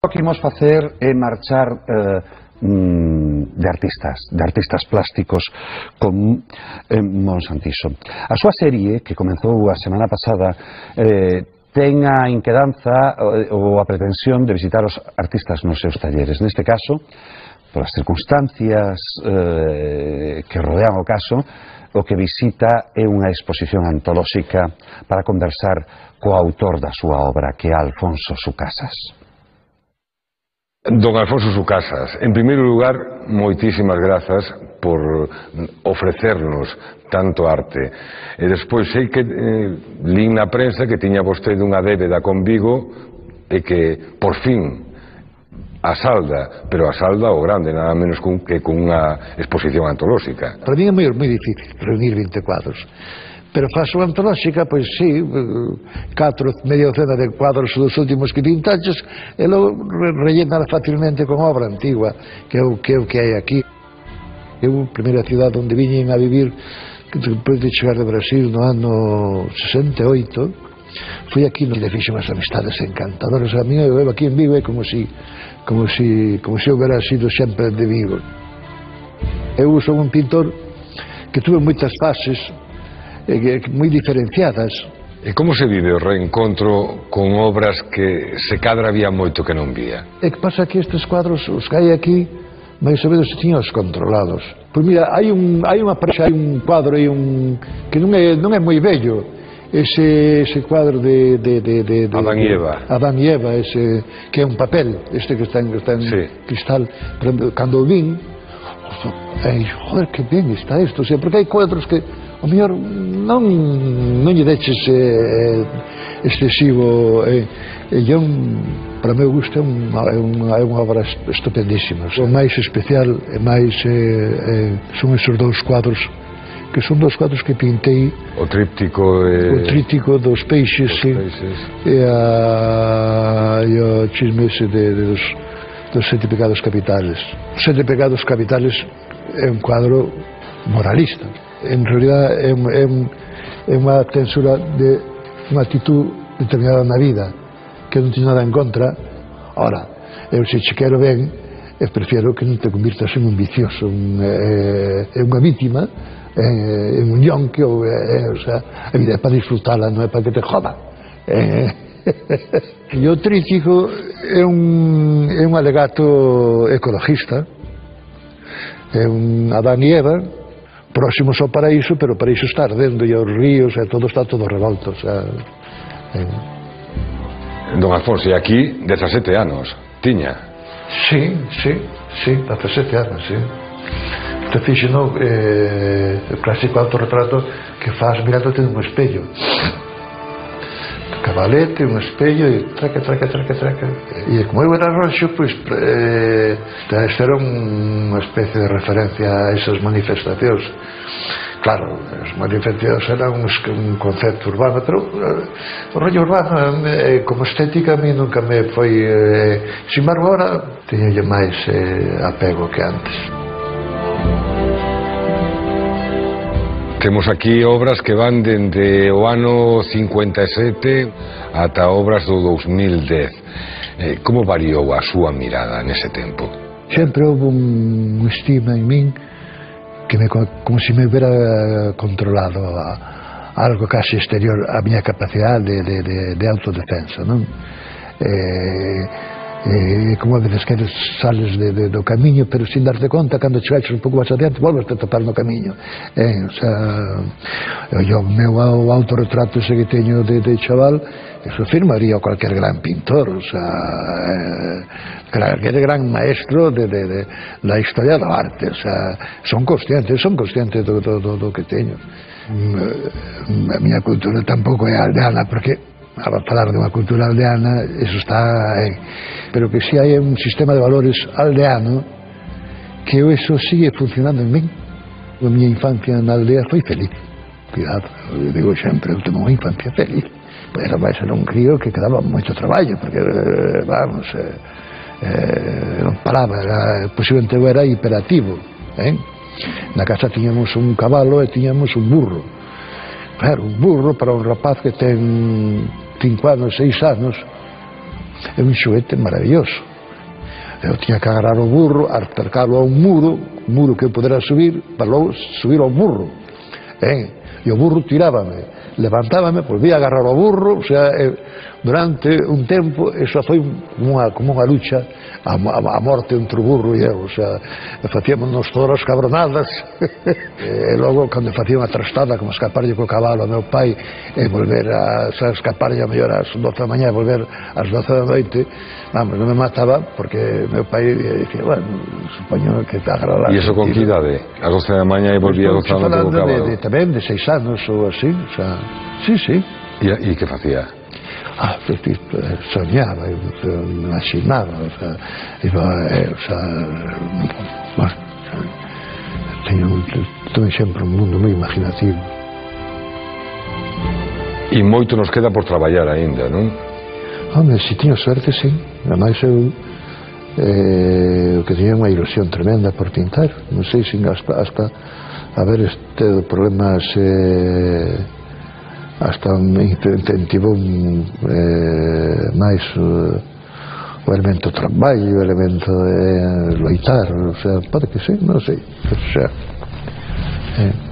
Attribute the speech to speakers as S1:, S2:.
S1: O que imos facer é marchar de artistas plásticos con Monsantiso. A súa serie, que comezou a semana pasada, ten a inquedanza ou a pretensión de visitar os artistas nos seus talleres. Neste caso, polas circunstancias que rodean o caso, o que visita é unha exposición antolóxica para conversar co autor da súa obra, que é Alfonso Sucasas.
S2: Don Alfonso Sucasas, en primeiro lugar, moitísimas grazas por ofrecernos tanto arte. E despois sei que lín na prensa que tiña vostede unha débeda con Vigo e que, por fin, a salda, pero a salda o grande, nada menos que con unha exposición antolóxica.
S3: Para mí é moi difícil reunir 20 cuadros. Pero faço antolóxica, pois sí, 4, media docena de cuadros dos últimos 15 anos, e logo rellenar facilmente con obra antigua, que é o que hai aquí. Eu, a primeira cidade onde viñen a vivir, depois de chegar de Brasil no ano 68, fui aquí e fixe unhas amistades encantadoras. A mí, eu aquí en Vigo é como se eu hubiera sido sempre de Vigo. Eu sou un pintor que tuve moitas fases moi diferenciadas.
S2: E como se vive o reencontro con obras que se cadra había moito que non vía?
S3: É que pasa que estes cuadros, os que hai aquí, máis ou menos se tiñan os controlados. Pois mira, hai un cuadro que non é moi bello, ese cuadro de
S2: Adán e Eva.
S3: Adán e Eva, ese que é un papel, este que está en sí, cristal. Pero cando o vin, joder, que ben está isto, o sea, porque hai cuadros que o mellor non lle deches excesivo, para o meu gusto é unha obra estupendísima. O máis especial e máis son esos dous cuadros, que son dous cuadros que pintei,
S2: o tríptico dos peixes e o chisme ese dos 7 pecados capitales. Os 7 pecados capitales é un cuadro moralista. En realidad é unha tensura de unha actitud determinada na vida, que non teño nada en contra. Ora, eu se che quero ben, prefiero que non te convirtas en un vicioso, unha vítima, en un yonque, o sea, a vida é para disfrutala, non é para que te joda. E o tríptico é un alegato ecologista, é un Adán e Eva próximos ao paraíso, pero o paraíso está ardendo e os ríos, está todo revolto, o sea, Don Alfonso, e aquí 17 anos, tiña?
S3: Sí, 17 anos, sí. Te fixe, no, o clásico autorretrato que faz mirándote nun espello. Cabalete, un espello e traca. E como eu era roxo, pois esta era unha especie de referencia a esas manifestacións. Claro, as manifestacións eran un concepto urbano, pero o rollo urbano como estética a mí nunca me foi, sin embargo agora teño máis apego que antes.
S2: Temos aquí obras que van dende o ano 57 ata obras do 2010. Como variou a súa mirada nese tempo?
S3: Sempre houve un estima en min que como se me hubiera controlado algo casi exterior a miña capacidade de autodefensa, non? Como a veces que sales do camiño, pero sin darte conta, cando chegaches un pouco máis adiante, volves a topar no camiño. O sea, o meu autorretrato ese que teño de chaval, eso firmaría cualquier gran pintor, o sea, cualquier gran maestro da historia do arte, o sea, son conscientes do que teño. A miña cultura tampouco é aldeana, porque a falar de unha cultura aldeana, eso está pero que si hai un sistema de valores aldeano que eso sigue funcionando en min. A miña infancia na aldea foi feliz, cuidado, eu digo sempre, eu tenho unha infancia feliz, pero vai ser un crío que quedaba moito traballo, porque vamos, non paraba, posiblemente eu era hiperactivo, na casa tiñamos un cabalo e tiñamos un burro. Claro, un burro para un rapaz que ten 5 anos, 6 anos, é un xoguete maravilloso.
S2: eu tiña que agarrar o burro, acercalo a un muro que eu pudera subir, para logo subir ao burro, e o burro tirábame, levantábame, volvía a agarrar o burro, o sea, durante un tempo, eso foi como unha lucha a morte entre o burro e eu, o sea, facíamos todas as cabronadas, e logo, cando facía unha trastada, como escaparlle co cabalo ao meu pai, e volver a escaparlle a mellor ás 12 da mañá, e volver ás 12 da noite, vamos, non me mataba, porque meu pai dicía, bueno, supoño que te agarrará.
S4: E iso con que idade? Ás 12 da mañá e volvía gozando co cabalo?
S2: Tamén de 6 anos ou así, o sea, sí.
S4: E que facía?
S2: Soñaba, imaginaba, o sea, bueno, teño sempre un mundo moi imaginativo.
S4: E moito nos queda por traballar aínda, non?
S2: Home, se tiño suerte, sí. Ademais eu que tiña unha ilusión tremenda por pintar, non sei se hasta haber este problemas hasta me incentivou máis o elemento traballo, o elemento de loitar, o sea, pode que sí, non sei, o sea,